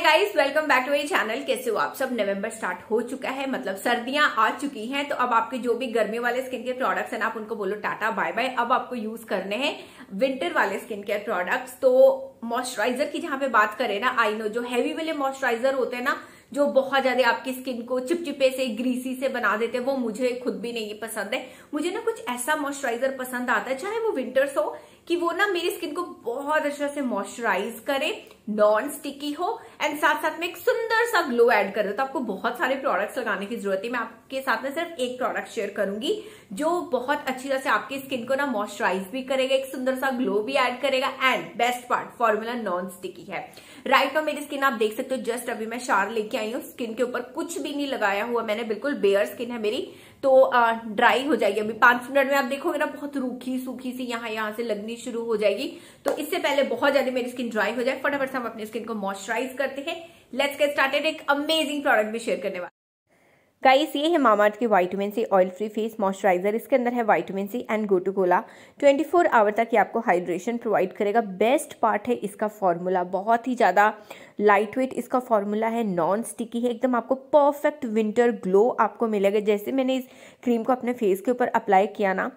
Guys, welcome back to my channel. कैसे हो आप सब। नवंबर स्टार्ट हो चुका है, मतलब सर्दियां आ चुकी हैं। तो अब आपके जो भी गर्मी वाले स्किन केयर प्रोडक्ट्स हैं ना, आप उनको बोलो टाटा बाय बाय। अब आपको यूज करने हैं विंटर वाले स्किन केयर प्रोडक्ट्स। तो मॉइस्चराइजर की जहां पे बात करें ना, आई नो जो हैवी वाले मॉइस्चराइजर होते हैं ना, जो बहुत ज्यादा आपकी स्किन को चिपचिपे से ग्रीसी से बना देते हैं, वो मुझे खुद भी नहीं पसंद है। मुझे ना कुछ ऐसा मॉइस्चराइजर पसंद आता है, चाहे वो विंटर्स हो, कि वो ना मेरी स्किन को बहुत अच्छे से मॉइस्चराइज करे, नॉन स्टिकी हो एंड साथ साथ में एक सुंदर सा ग्लो ऐड कर दे। तो आपको बहुत सारे प्रोडक्ट्स लगाने की जरूरत है। मैं आपके साथ में सिर्फ एक प्रोडक्ट शेयर करूंगी जो बहुत अच्छी तरह से आपकी स्किन को ना मॉइस्चराइज भी करेगा, एक सुंदर सा ग्लो भी ऐड करेगा and best part, formula non sticky है। राइट नाउ मेरी स्किन आप देख सकते हो, जस्ट अभी मैं शार लेके आई हूँ। स्किन के ऊपर कुछ भी नहीं लगाया हुआ मैंने, बिल्कुल बेयर स्किन है मेरी। तो ड्राई हो जाएगी अभी 5 मिनट में। आप देखोगे ना, बहुत रूखी सूखी सी यहाँ से लगनी शुरू हो जाएगी। तो इससे पहले बहुत ज्यादा मेरी स्किन ड्राई हो जाए, फटाफट से हम अपनी स्किन को मॉइस्चराइज करते हैं। Let's get started. एक अमेजिंग प्रोडक्ट भी शेयर करने वाले गाइस, ये है मामाअर्थ की vitamin C oil free face moisturiser. इसके अंदर है vitamin C and gotu kola. 24 hour तक ये आपको हाइड्रेशन प्रोवाइड करेगा। बेस्ट पार्ट है इसका फॉर्मूला, बहुत ही ज़्यादा लाइट वेट इसका फॉर्मूला है, नॉन स्टिकी है, एकदम आपको परफेक्ट विंटर ग्लो आपको मिलेगा। जैसे मैंने इस क्रीम को अपने फेस के ऊपर अप्लाई किया ना,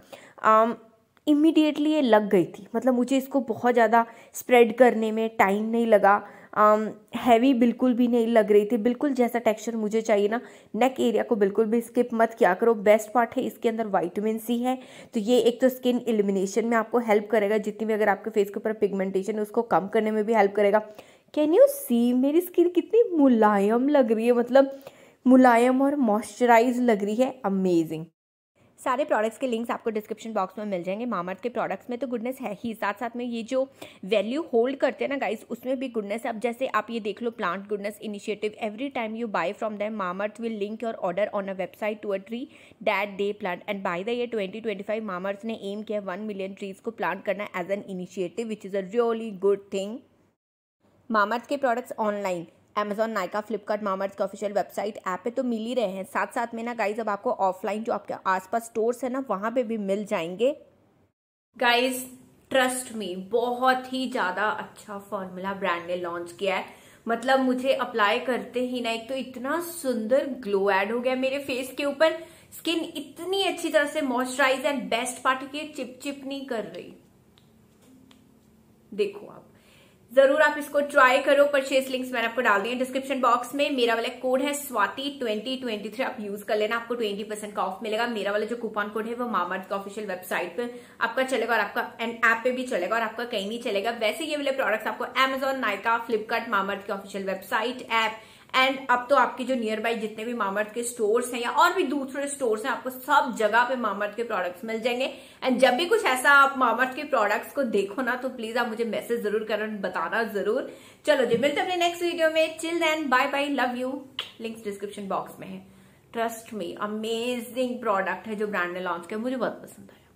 इमीडिएटली ये लग गई थी। मतलब मुझे इसको बहुत ज़्यादा स्प्रेड करने में टाइम नहीं लगा। हैवी बिल्कुल भी नहीं लग रही थी, बिल्कुल जैसा टेक्सचर मुझे चाहिए ना। नेक एरिया को बिल्कुल भी स्किप मत किया करो। बेस्ट पार्ट है इसके अंदर विटामिन सी है, तो ये एक तो स्किन इल्यूमिनेशन में आपको हेल्प करेगा, जितनी भी अगर आपके फेस के ऊपर पिगमेंटेशन है उसको कम करने में भी हेल्प करेगा। कैन यू सी मेरी स्किन कितनी मुलायम लग रही है, मतलब मुलायम और मॉइस्चराइज लग रही है। अमेजिंग। सारे प्रोडक्ट्स के लिंक्स आपको डिस्क्रिप्शन बॉक्स में मिल जाएंगे। मामाअर्थ के प्रोडक्ट्स में तो गुडनेस है ही, साथ साथ में ये जो वैल्यू होल्ड करते हैं ना गाइस, उसमें भी गुडनेस है। अब जैसे आप ये देख लो, plant goodness initiative, every time you buy from them Mamaearth will link your order on a website to a tree that they plant. And by the year 2025 Mamaearth ने एम किया 1 मिलियन ट्रीज को plant करना as an initiative, which is a really good thing. Mamaearth के products online Amazon, Nykaa, Flipkart, Mamaearth के official website app पे तो मिल ही रहे हैं। साथ साथ में ना गाइज अब आपको ऑफलाइन जो आपके आसपास स्टोर्स है ना, वहां पे भी मिल जाएंगे। गाइज ट्रस्ट मी, बहुत ही ज्यादा अच्छा फॉर्मूला ब्रांड ने लॉन्च किया है। मतलब मुझे अप्लाई करते ही ना, एक तो इतना सुंदर ग्लो ऐड हो गया मेरे फेस के ऊपर, स्किन इतनी अच्छी तरह से मॉइस्चराइज एंड बेस्ट पार्ट की चिप नहीं कर रही। देखो आप जरूर आप इसको ट्राई करो। परचेस लिंक्स मैंने आपको डाल दिए डिस्क्रिप्शन बॉक्स में। मेरा वाला कोड है स्वाति 2023, आप यूज कर लेना, आपको 20% का ऑफ मिलेगा। मेरा वाला जो कूपन कोड है वो मामाअर्थ का ऑफिशियल वेबसाइट पे आपका चलेगा और आपका ऐप पे भी चलेगा और आपका कहीं नहीं चलेगा। वैसे ये वाले प्रोडक्ट्स आपको Amazon, नाइका, फ्लिपकार्ट, मामाअर्थ के ऑफिशियल वेबसाइट, ऐप एंड अब तो आपके जो नियर बाई जितने भी मामाअर्थ के स्टोर्स हैं या और भी दूसरे स्टोर्स हैं, आपको सब जगह पे मामाअर्थ के प्रोडक्ट्स मिल जाएंगे। एंड जब भी कुछ ऐसा आप मामाअर्थ के प्रोडक्ट्स को देखो ना, तो प्लीज आप मुझे मैसेज जरूर करना, बताना जरूर। चलो जी, मिलते हैं अपने नेक्स्ट वीडियो में। Till then bye bye, love you. Links description box में है। ट्रस्ट मी, अमेजिंग प्रोडक्ट है जो ब्रांड ने लॉन्च किया, मुझे बहुत पसंद आया।